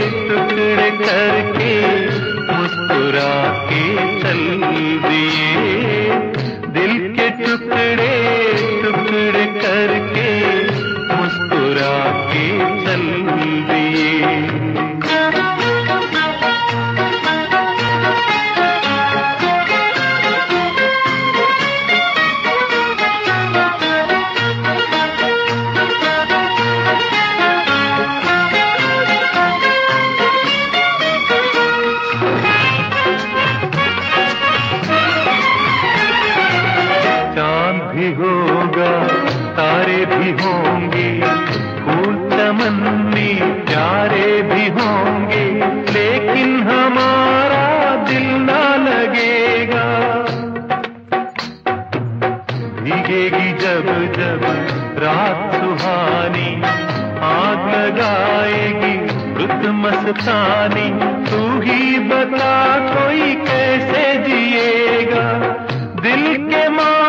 टुकड़े करके मुस्कुरा के चल दिए। दिल के टुकड़े टुकड़े करके मुस्कुरा के चल दिए। भी होगा तारे भी होंगे, फूल चमन में प्यारे भी होंगे, लेकिन हमारा दिल ना लगेगा। भीगेगी जब जब रात सुहानी, आग लगाएगी रुत मस्तानी। तू ही बता कोई कैसे जिएगा। दिल के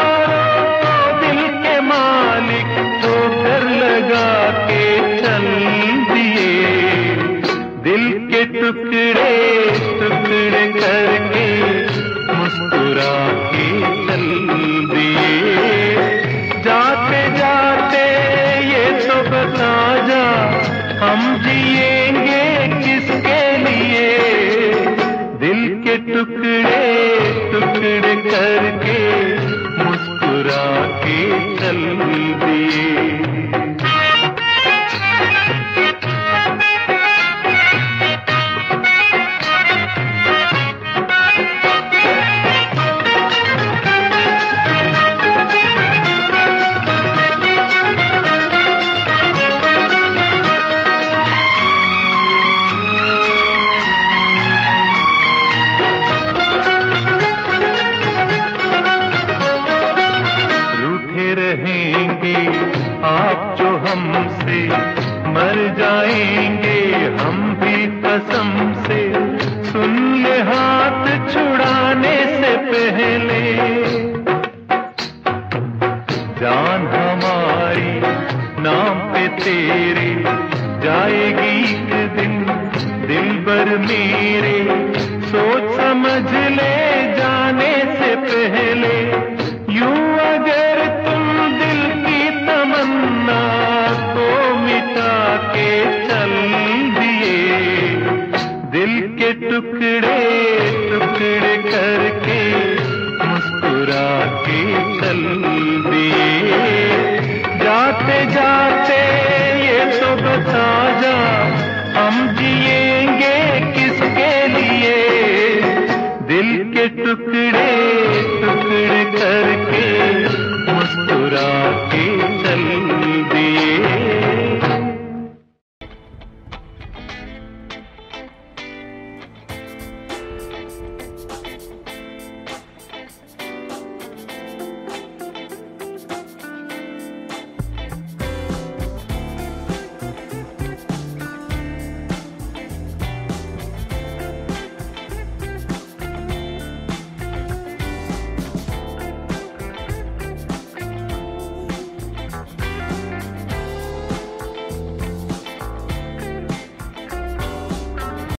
मालिक तो घर लगा के चल दिए। दिल के टुकड़े टुकड़े करके मुस्कुरा के चल दिए। जाते जाते ये तो बता जा, हम जिएंगे किसके लिए। दिल के टुकड़े टुकड़े करके मुस्कुरा के चल दिए। रहेंगे आप जो हमसे, मर जाएंगे हम भी कसम से। सुन ले हाथ छुड़ाने से पहले, जान हमारी नाम पे तेरे जाएगी एक दिन दिल भर मेरे। सोच समझ ले